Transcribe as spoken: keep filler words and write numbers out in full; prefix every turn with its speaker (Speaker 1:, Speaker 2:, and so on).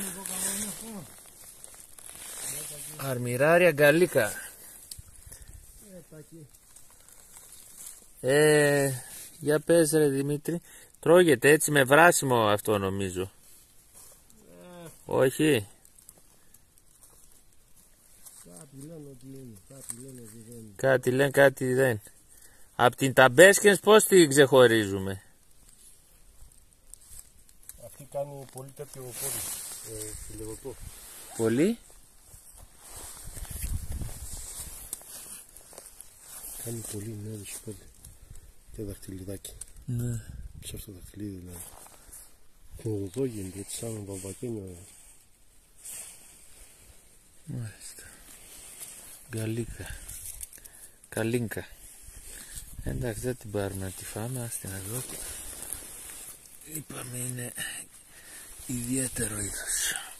Speaker 1: Αρμυράρια γκαλίκα. Ε, για πες ρε Δημήτρη. Τρώγεται έτσι με βράσιμο αυτό νομίζω. Όχι.
Speaker 2: Κάτι λένε ότι είναι, κάτι λένε ότι δεν είναι.
Speaker 1: Κάτι λένε, κάτι δεν. Απ' την ταμπέσκες πώς την ξεχωρίζουμε?
Speaker 2: Αυτή κάνει πολύ τέτοιο πόδι, ε, φιλεγωτό.
Speaker 1: Πολύ.
Speaker 2: Κάνει πολύ, ναι, δεν σου πόδι. Και δαχτυλιδάκι.
Speaker 1: Ναι.
Speaker 2: Σε αυτό το δαχτυλίδι δηλαδή. Οδό γίνεται, έτσι σαν βαμβακένιο.
Speaker 1: Μάλιστα. Γκαλίκα. Καλίνκα. Εντάξει, δεν την πάρουμε να τη φάμε, ας την εδώ. Είπαμε είναι ιδιαίτερο είδος.